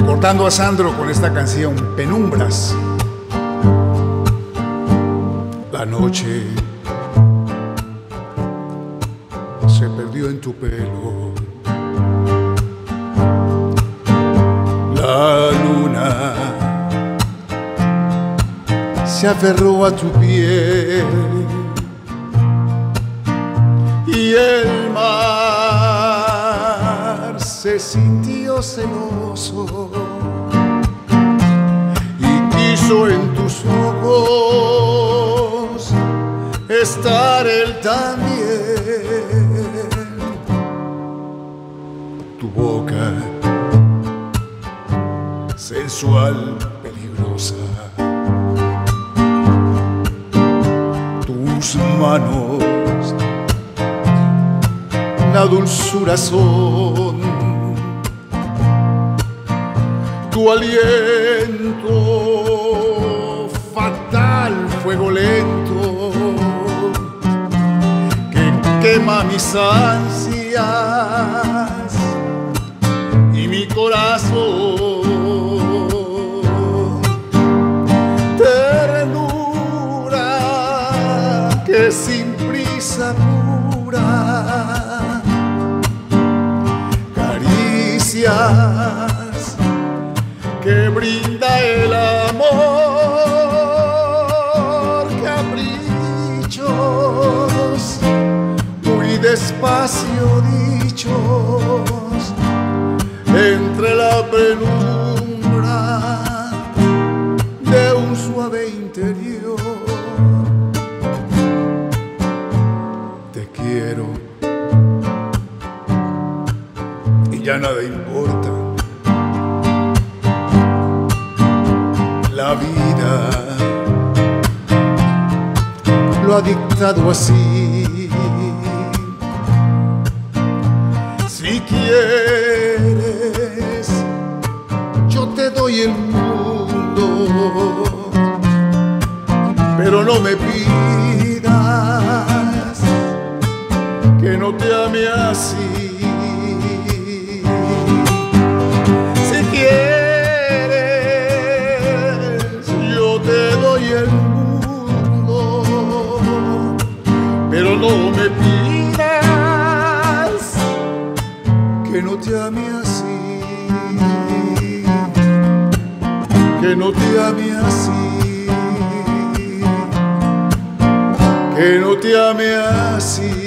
Recordando a Sandro con esta canción, Penumbras. La noche se perdió en tu pelo, la luna se aferró a tu piel y el mar se sintió celoso y quiso en tus ojos estar él también. Tu boca sensual, peligrosa, tus manos, la dulzura son, tu aliento, fatal fuego lento, que quema mis ansias y mi corazón. Ternura que sin prisa pura, caricias que brinda el amor, caprichos muy despacio dichos entre la penumbra de un suave interior. Te quiero y ya nada importa. La vida lo ha dictado así. Si quieres, yo te doy el mundo, pero no me pidas que no te ame así. Si quieres, yo te doy el mundo, pero no me pidas que no te ame así, que no te ame así, que no te ame así.